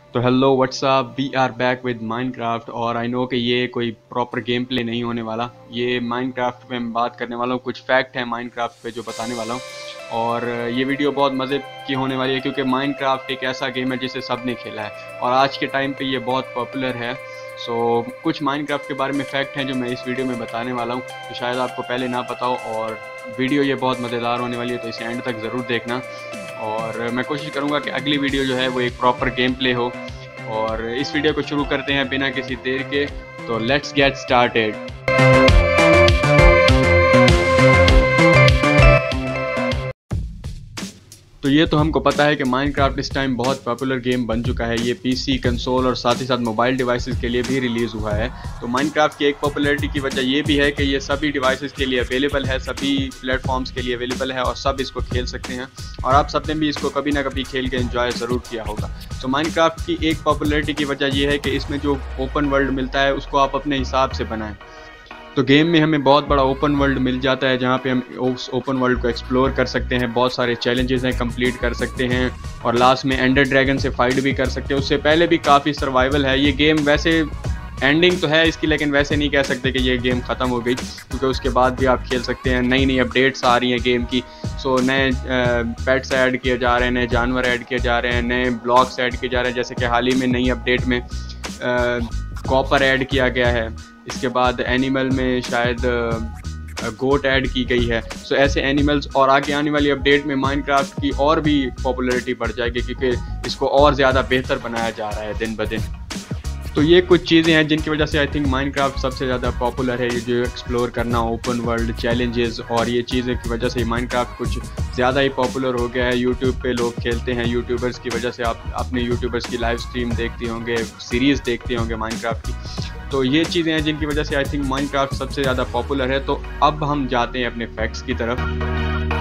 तो hello what's up, we are back with Minecraft. और I no कि ये कोई प्रॉपर गेम प्ले नहीं होने वाला। ये माइनक्राफ्ट पे मैं बात करने वाला हूँ, कुछ फैक्ट है माइनक्राफ्ट पे जो बताने वाला हूँ। और ये वीडियो बहुत मज़े की होने वाली है क्योंकि माइनक्राफ्ट एक ऐसा गेम है जिसे सब ने खेला है और आज के टाइम पे ये बहुत पॉपुलर है। सो कुछ माइनक्राफ्ट के बारे में फैक्ट हैं जो मैं इस वीडियो में बताने वाला हूँ, तो शायद आपको पहले ना पता हो। और वीडियो ये बहुत मज़ेदार होने वाली है, तो इसे एंड तक ज़रूर देखना। और मैं कोशिश करूँगा कि अगली वीडियो जो है वो एक प्रॉपर गेम प्ले हो। और इस वीडियो को शुरू करते हैं बिना किसी देर के, तो लेट्स गेट स्टार्टेड। तो ये तो हमको पता है कि माइनक्राफ्ट इस टाइम बहुत पॉपुलर गेम बन चुका है। ये पीसी, कंसोल और साथ ही साथ मोबाइल डिवाइसेस के लिए भी रिलीज़ हुआ है। तो माइनक्राफ्ट की एक पॉपुलैरिटी की वजह ये भी है कि ये सभी डिवाइसेस के लिए अवेलेबल है, सभी प्लेटफॉर्म्स के लिए अवेलेबल है और सब इसको खेल सकते हैं। और आप सबने भी इसको कभी ना कभी खेल के एंजॉय ज़रूर किया होगा। तो माइनक्राफ्ट की एक पॉपुलैरिटी की वजह ये है कि इसमें जो ओपन वर्ल्ड मिलता है उसको आप अपने हिसाब से बनाएं। तो गेम में हमें बहुत बड़ा ओपन वर्ल्ड मिल जाता है जहाँ पे हम उस ओपन वर्ल्ड को एक्सप्लोर कर सकते हैं, बहुत सारे चैलेंजेस हैं कंप्लीट कर सकते हैं और लास्ट में एंडर ड्रैगन से फाइट भी कर सकते हैं। उससे पहले भी काफ़ी सर्वाइवल है ये गेम। वैसे एंडिंग तो है इसकी, लेकिन वैसे नहीं कह सकते कि ये गेम ख़त्म हो गई क्योंकि उसके बाद भी आप खेल सकते हैं। नई नई अपडेट्स आ रही हैं गेम की। सो नए पेट्स ऐड किए जा रहे हैं, नए जानवर ऐड किए जा रहे हैं, नए ब्लॉक्स ऐड किए जा रहे हैं। जैसे कि हाल ही में नई अपडेट में कॉपर ऐड किया गया है। इसके बाद एनिमल में शायद गोट ऐड की गई है। सो ऐसे एनिमल्स और आगे आने वाली अपडेट में माइनक्राफ्ट की और भी पॉपुलैरिटी बढ़ जाएगी क्योंकि इसको और ज़्यादा बेहतर बनाया जा रहा है दिन ब दिन। तो ये कुछ चीज़ें हैं जिनकी वजह से आई थिंक माइनक्राफ्ट सबसे ज़्यादा पॉपुलर है। ये जो एक्सप्लोर करना, ओपन वर्ल्ड चैलेंजेस और ये चीज़ें की वजह से माइनक्राफ्ट कुछ ज़्यादा ही पॉपुलर हो गया है। यूट्यूब पे लोग खेलते हैं, यूट्यूबर्स की वजह से आप अपने यूट्यूबर्स की लाइव स्ट्रीम देखते होंगे, सीरीज़ देखते होंगे माइनक्राफ्ट की। तो ये चीज़ें हैं जिनकी वजह से आई थिंक माइनक्राफ्ट सबसे ज़्यादा पॉपुलर है। तो अब हम जाते हैं अपने फैक्ट्स की तरफ।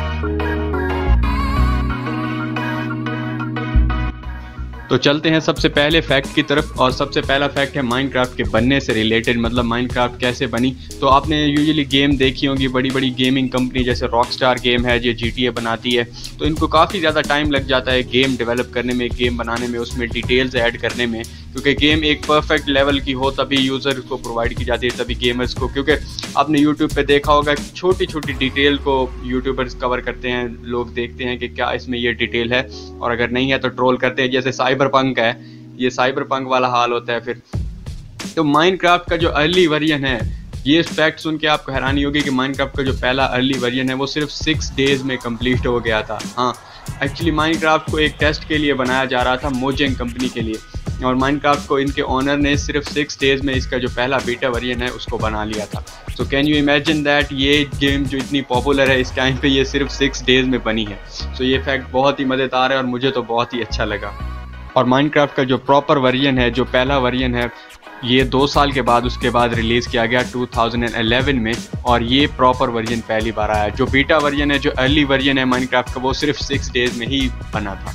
तो चलते हैं सबसे पहले फैक्ट की तरफ। और सबसे पहला फैक्ट है माइनक्राफ्ट के बनने से रिलेटेड, मतलब माइनक्राफ्ट कैसे बनी। तो आपने यूजुअली गेम देखी होंगी, बड़ी बड़ी गेमिंग कंपनी जैसे रॉकस्टार गेम है, ये GTA बनाती है। तो इनको काफ़ी ज़्यादा टाइम लग जाता है गेम डेवलप करने में, गेम बनाने में, उसमें डिटेल्स ऐड करने में। क्योंकि गेम एक परफेक्ट लेवल की हो तभी यूज़र को प्रोवाइड की जाती है, तभी गेमर्स को। क्योंकि आपने यूट्यूब पे देखा होगा कि छोटी छोटी डिटेल को यूट्यूबर्स कवर करते हैं, लोग देखते हैं कि क्या इसमें ये डिटेल है, और अगर नहीं है तो ट्रोल करते हैं। जैसे साइबर पंक है, ये साइबर पंक वाला हाल होता है फिर। तो माइनक्राफ्ट का जो अर्ली वर्जन है, ये फैक्ट सुन के आपको हैरानी होगी कि माइनक्राफ्ट का जो पहला अर्ली वर्जन है वो सिर्फ 6 डेज़ में कंप्लीट हो गया था। हाँ, एक्चुअली माइनक्राफ्ट को एक टेस्ट के लिए बनाया जा रहा था, मोजेंग कंपनी के लिए, और माइनक्राफ्ट को इनके ओनर ने सिर्फ 6 डेज़ में इसका जो पहला बीटा वर्जन है उसको बना लिया था। So can you imagine that ये गेम जो इतनी पॉपुलर है इस टाइम पे, ये सिर्फ 6 डेज़ में बनी है। सो ये फैक्ट बहुत ही मज़ेदार है और मुझे तो बहुत ही अच्छा लगा। और माइनक्राफ्ट का जो प्रॉपर वर्जन है, जो पहला वर्जन है, ये 2 साल के बाद उसके बाद रिलीज़ किया गया 2011 में, और ये प्रॉपर वर्जन पहली बार आया। जो बीटा वर्जन है, जो अर्ली वर्जन है माइनक्राफ्ट का, वो सिर्फ 6 डेज़ में ही बना था।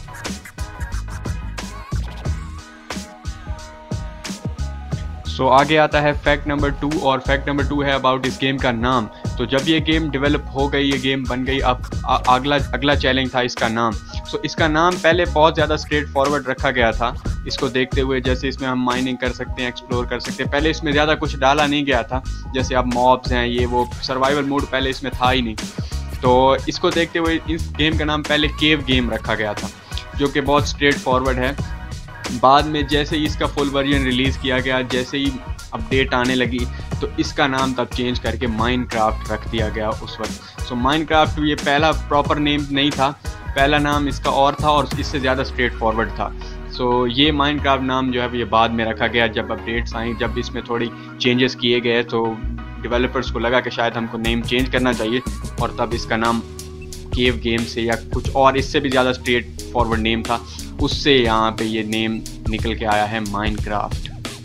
सो आगे आता है फैक्ट नंबर 2, और फैक्ट नंबर 2 है अबाउट इस गेम का नाम। तो जब ये गेम डेवलप हो गई, ये गेम बन गई, अब अगला चैलेंज था इसका नाम। सो इसका नाम पहले बहुत ज़्यादा स्ट्रेट फॉरवर्ड रखा गया था इसको देखते हुए। जैसे इसमें हम माइनिंग कर सकते हैं, एक्सप्लोर कर सकते हैं, पहले इसमें ज़्यादा कुछ डाला नहीं गया था। जैसे अब मॉब्स हैं, ये वो सर्वाइवल मोड पहले इसमें था ही नहीं। तो इसको देखते हुए इस गेम का नाम पहले केव गेम रखा गया था, जो कि बहुत स्ट्रेट फॉरवर्ड है। बाद में जैसे ही इसका फुल वर्जन रिलीज़ किया गया, जैसे ही अपडेट आने लगी, तो इसका नाम तब चेंज करके माइनक्राफ्ट रख दिया गया उस वक्त। सो माइनक्राफ्ट ये पहला प्रॉपर नेम नहीं था, पहला नाम इसका और था और इससे ज़्यादा स्ट्रेट फॉरवर्ड था। सो ये माइनक्राफ्ट नाम जो है ये बाद में रखा गया, जब अपडेट्स आई, जब इसमें थोड़ी चेंजेस किए गए, तो डेवलपर्स को लगा कि शायद हमको नेम चेंज करना चाहिए, और तब इसका नाम केव गेम से या कुछ और इससे भी ज़्यादा स्ट्रेट फॉरवर्ड नेम था, उससे यहाँ पे ये नेम निकल के आया है माइनक्राफ्ट।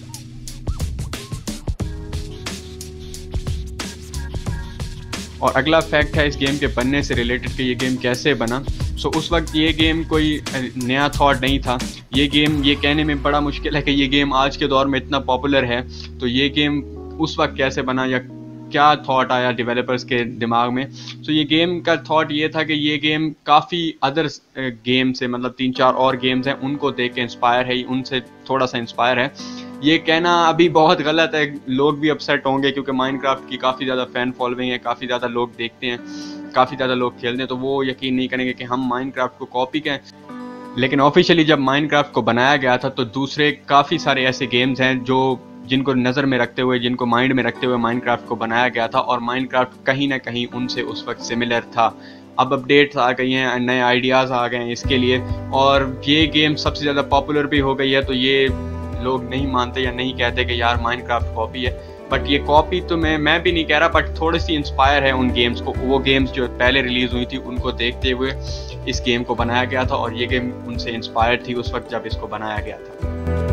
और अगला फैक्ट है इस गेम के बनने से रिलेटेड कि ये गेम कैसे बना। सो उस वक्त ये गेम कोई नया थॉट नहीं था। ये गेम, ये कहने में बड़ा मुश्किल है कि ये गेम आज के दौर में इतना पॉपुलर है। तो ये गेम उस वक्त कैसे बना या क्या थॉट आया डेवलपर्स के दिमाग में। तो ये गेम का थॉट ये था कि ये गेम काफ़ी अदर गेम से, मतलब 3-4 और गेम्स हैं उनको देख के इंस्पायर है, उनसे थोड़ा सा इंस्पायर है। ये कहना अभी बहुत गलत है, लोग भी अपसेट होंगे क्योंकि माइनक्राफ्ट की काफ़ी ज़्यादा फ़ैन फॉलोइंग है, काफ़ी ज़्यादा लोग देखते हैं, काफ़ी ज़्यादा लोग खेलते हैं, तो वो यकीन नहीं करेंगे कि हम माइनक्राफ्ट को कॉपी करें। लेकिन ऑफिशियली जब माइनक्राफ्ट को बनाया गया था तो दूसरे काफ़ी सारे ऐसे गेम्स हैं जो जिनको नज़र में रखते हुए, जिनको माइंड में रखते हुए माइनक्राफ्ट को बनाया गया था, और माइनक्राफ्ट कहीं ना कहीं उनसे उस वक्त सिमिलर था। अब अपडेट्स आ गई हैं, नए आइडियाज़ आ गए हैं इसके लिए, और ये गेम सबसे ज़्यादा पॉपुलर भी हो गई है। तो ये लोग नहीं मानते या नहीं कहते कि यार माइनक्राफ्ट कॉपी है, बट ये कॉपी तो मैं भी नहीं कह रहा, बट थोड़ी सी इंस्पायर है उन गेम्स को, वो गेम्स जो पहले रिलीज़ हुई थी उनको देखते हुए इस गेम को बनाया गया था, और ये गेम उनसे इंस्पायर्ड थी उस वक्त जब इसको बनाया गया था।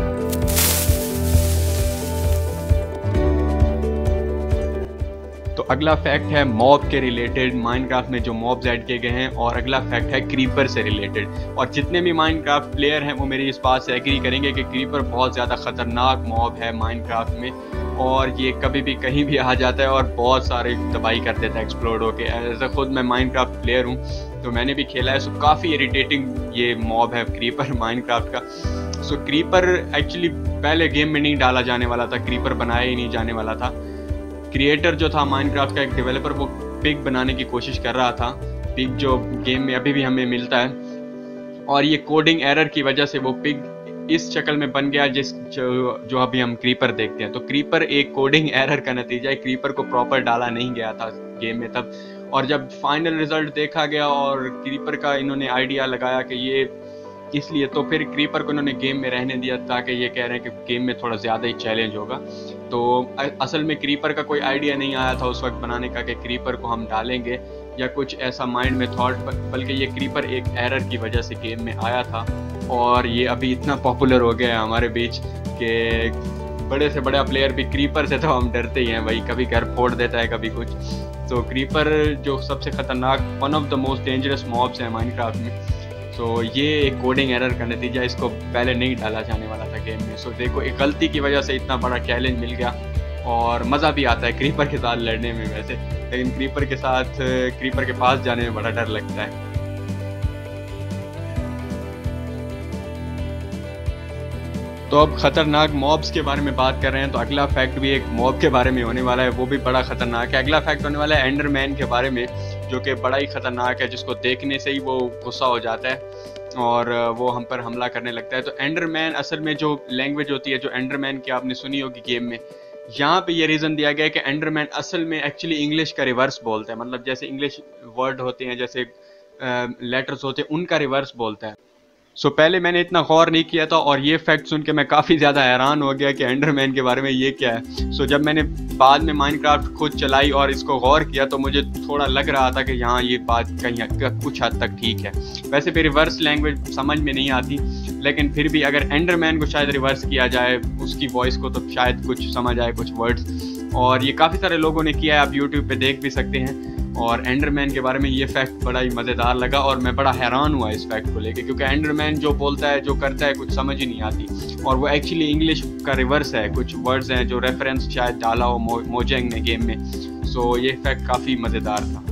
तो अगला फैक्ट है मॉब के रिलेटेड, माइनक्राफ्ट में जो मॉब्स ऐड किए गए हैं, और अगला फैक्ट है क्रीपर से रिलेटेड। और जितने भी माइनक्राफ्ट प्लेयर हैं वो मेरी इस बात से एग्री करेंगे कि क्रीपर बहुत ज़्यादा ख़तरनाक मॉब है माइनक्राफ्ट में, और ये कभी भी कहीं भी आ जाता है और बहुत सारे तबाही कर देता है एक्सप्लोड होके। ऐसा खुद मैं माइनक्राफ्ट प्लेयर हूँ तो मैंने भी खेला है, सो काफ़ी इरिटेटिंग ये मॉब है क्रीपर माइनक्राफ्ट का। सो क्रीपर एक्चुअली पहले गेम में नहीं डाला जाने वाला था, क्रीपर बनाया ही नहीं जाने वाला था। क्रिएटर जो था माइनक्राफ्ट का, एक डेवलपर, वो पिग बनाने की कोशिश कर रहा था, पिग जो गेम में अभी भी हमें मिलता है, और ये कोडिंग एरर की वजह से वो पिग इस शक्ल में बन गया जो अभी हम क्रीपर देखते हैं। तो क्रीपर एक कोडिंग एरर का नतीजा है, क्रीपर को प्रॉपर डाला नहीं गया था गेम में तब, और जब फाइनल रिजल्ट देखा गया और क्रीपर का इन्होंने आइडिया लगाया कि ये इसलिए, तो फिर क्रीपर को इन्होंने गेम में रहने दिया, ताकि ये कह रहे हैं कि गेम में थोड़ा ज़्यादा ही चैलेंज होगा। तो असल में क्रीपर का कोई आइडिया नहीं आया था उस वक्त बनाने का कि क्रीपर को हम डालेंगे, या कुछ ऐसा माइंड में थॉट, बल्कि ये क्रीपर एक एरर की वजह से गेम में आया था, और ये अभी इतना पॉपुलर हो गया है हमारे बीच कि बड़े से बड़ा प्लेयर भी क्रीपर से तो हम डरते ही हैं भाई, कभी घर फोड़ देता है कभी कुछ। तो क्रीपर जो सबसे ख़तरनाक, one of the most dangerous mobs हैं माइनक्राफ्ट में। सो ये एक कोडिंग एरर का नतीजा, इसको पहले नहीं डाला जाने वाला था गेम में। सो देखो, एक गलती की वजह से इतना बड़ा चैलेंज मिल गया, और मज़ा भी आता है क्रीपर के साथ लड़ने में वैसे, लेकिन क्रीपर के पास जाने में बड़ा डर लगता है। तो अब ख़तरनाक मॉब्स के बारे में बात कर रहे हैं, तो अगला फैक्ट भी एक मॉब के बारे में होने वाला है, वो भी बड़ा ख़तरनाक है। अगला फैक्ट होने वाला है एंडरमैन के बारे में, जो कि बड़ा ही ख़तरनाक है, जिसको देखने से ही वो गुस्सा हो जाता है और वो हम पर हमला करने लगता है। तो एंडरमैन असल में जो लैंग्वेज होती है, जो एंडरमैन की आपने सुनी होगी गेम में, यहाँ पे ये रीज़न दिया गया है कि एंडरमैन असल में एक्चुअली इंग्लिश का रिवर्स बोलता है, मतलब जैसे इंग्लिश वर्ड होते हैं, जैसे लेटर्स होते हैं, उनका रिवर्स बोलता है। सो पहले मैंने इतना गौर नहीं किया था, और ये फैक्ट सुन के मैं काफ़ी ज़्यादा हैरान हो गया कि एंडरमैन के बारे में ये क्या है। सो जब मैंने बाद में माइनक्राफ्ट खुद चलाई और इसको गौर किया, तो मुझे थोड़ा लग रहा था कि यहाँ ये बात कहीं कुछ हद तक ठीक है। वैसे भी रिवर्स लैंग्वेज समझ में नहीं आती, लेकिन फिर भी अगर एंडरमैन को शायद रिवर्स किया जाए उसकी वॉइस को, तो शायद कुछ समझ आए, कुछ वर्ड्स। और ये काफ़ी सारे लोगों ने किया है, आप यूट्यूब पे देख भी सकते हैं। और एंडरमैन के बारे में ये फैक्ट बड़ा ही मज़ेदार लगा, और मैं बड़ा हैरान हुआ इस फैक्ट को लेके, क्योंकि एंडरमैन जो बोलता है, जो करता है, कुछ समझ ही नहीं आती, और वो एक्चुअली इंग्लिश का रिवर्स है। कुछ वर्ड्स हैं जो रेफरेंस शायद डाला हो मोजेंग ने गेम में। सो ये फैक्ट काफ़ी मज़ेदार था।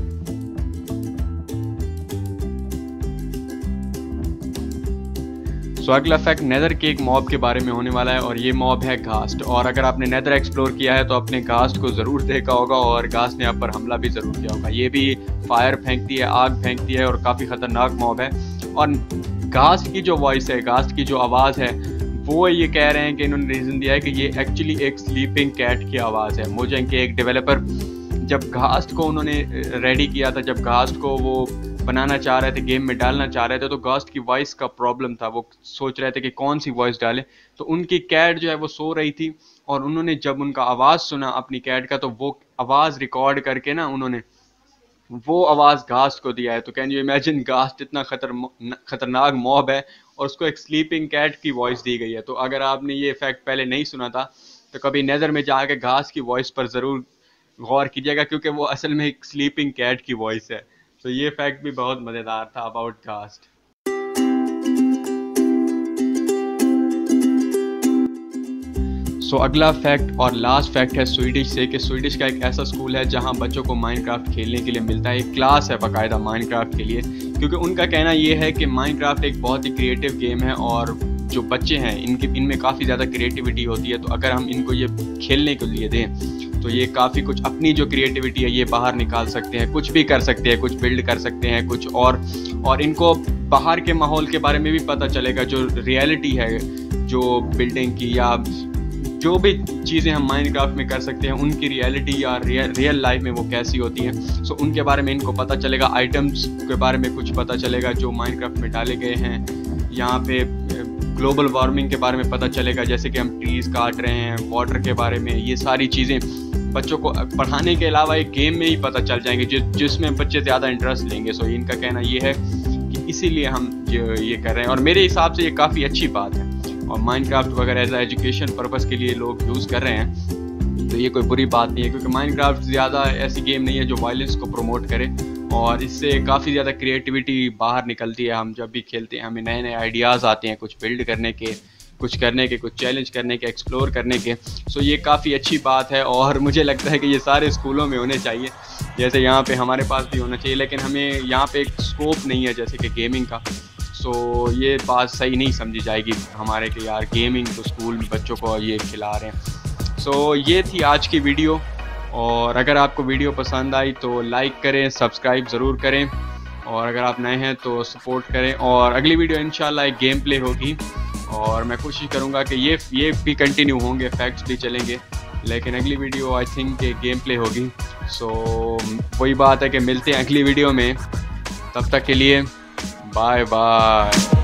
सो अगला फैक्ट नेदर के एक मॉब के बारे में होने वाला है, और ये मॉब है घास्ट। और अगर आपने नेदर एक्सप्लोर किया है तो अपने घास्ट को ज़रूर देखा होगा, और घास्ट ने आप पर हमला भी ज़रूर किया होगा। ये भी फायर फेंकती है, आग फेंकती है, और काफ़ी ख़तरनाक मॉब है। और घास्ट की जो वॉइस है, घास्ट की जो आवाज़ है, वो ये कह रहे हैं कि इन्होंने रीज़न दिया है कि ये एक्चुअली एक स्लीपिंग कैट की आवाज़ है। मोजेंग के एक डेवलपर जब घास्ट को उन्होंने रेडी किया था, जब घास्ट को वो बनाना चाह रहे थे, गेम में डालना चाह रहे थे, तो घास्ट की वॉइस का प्रॉब्लम था। वो सोच रहे थे कि कौन सी वॉइस डालें, तो उनकी कैट जो है वो सो रही थी, और उन्होंने जब उनका आवाज़ सुना अपनी कैट का, तो वो आवाज़ रिकॉर्ड करके ना उन्होंने वो आवाज़ घास्ट को दिया है। तो कैन यू इमेजिन, घास्ट इतना खतरनाक मॉब है और उसको एक स्लीपिंग कैट की वॉइस दी गई है। तो अगर आपने ये फैक्ट पहले नहीं सुना था, तो कभी नेदर में जाके घास्ट की वॉइस पर ज़रूर गौर कीजिएगा, क्योंकि वो असल में एक स्लीपिंग कैट की वॉइस है। तो ये फैक्ट भी बहुत मज़ेदार था अबाउट घास्ट। सो अगला फैक्ट और लास्ट फैक्ट है स्वीडिश से, कि स्वीडिश का एक ऐसा स्कूल है जहां बच्चों को माइनक्राफ्ट खेलने के लिए मिलता है। एक क्लास है बाकायदा माइनक्राफ्ट के लिए, क्योंकि उनका कहना ये है कि माइनक्राफ्ट एक बहुत ही क्रिएटिव गेम है और जो बच्चे हैं इनमें काफ़ी ज़्यादा क्रिएटिविटी होती है। तो अगर हम इनको ये खेलने के लिए दें तो ये काफ़ी कुछ अपनी जो क्रिएटिविटी है ये बाहर निकाल सकते हैं, कुछ भी कर सकते हैं, कुछ बिल्ड कर सकते हैं, कुछ और इनको बाहर के माहौल के बारे में भी पता चलेगा, जो रियलिटी है जो बिल्डिंग की या जो भी चीज़ें हम माइनक्राफ्ट में कर सकते हैं उनकी रियलिटी या रियल लाइफ में वो कैसी होती हैं। सो उनके बारे में इनको पता चलेगा, आइटम्स के बारे में कुछ पता चलेगा जो माइनक्राफ्ट में डाले गए हैं। यहाँ पे ग्लोबल वार्मिंग के बारे में पता चलेगा, जैसे कि हम ट्रीज़ काट रहे हैं, वाटर के बारे में, ये सारी चीज़ें बच्चों को पढ़ाने के अलावा एक गेम में ही पता चल जाएंगे जिसमें बच्चे ज़्यादा इंटरेस्ट लेंगे। सो इनका कहना ये है कि इसीलिए हम ये कर रहे हैं और मेरे हिसाब से ये काफ़ी अच्छी बात है। और माइनक्राफ्ट वगैरह एज एजुकेशन पर्पज़ के लिए लोग यूज़ कर रहे हैं तो ये कोई बुरी बात नहीं है, क्योंकि माइनक्राफ्ट ज़्यादा ऐसी गेम नहीं है जो वायलेंस को प्रमोट करे और इससे काफ़ी ज़्यादा क्रिएटिविटी बाहर निकलती है। हम जब भी खेलते हैं हमें नए नए आइडियाज़ आते हैं, कुछ बिल्ड करने के, कुछ चैलेंज करने के, एक्सप्लोर करने के। सो ये काफ़ी अच्छी बात है और मुझे लगता है कि ये सारे स्कूलों में होने चाहिए, जैसे यहाँ पे हमारे पास भी होना चाहिए। लेकिन हमें यहाँ पे एक स्कोप नहीं है जैसे कि गेमिंग का, सो ये बात सही नहीं समझी जाएगी हमारे कि यार गेमिंग तो स्कूल में बच्चों को ये खिला रहे हैं। सो ये थी आज की वीडियो और अगर आपको वीडियो पसंद आई तो लाइक करें, सब्सक्राइब ज़रूर करें और अगर आप नए हैं तो सपोर्ट करें। और अगली वीडियो इंशाल्लाह एक गेम प्ले होगी और मैं कोशिश करूँगा कि ये भी कंटिन्यू होंगे, फैक्ट्स भी चलेंगे, लेकिन अगली video I think game play होगी। सो वही बात है कि मिलते हैं अगली वीडियो में, तब तक के लिए बाय बाय।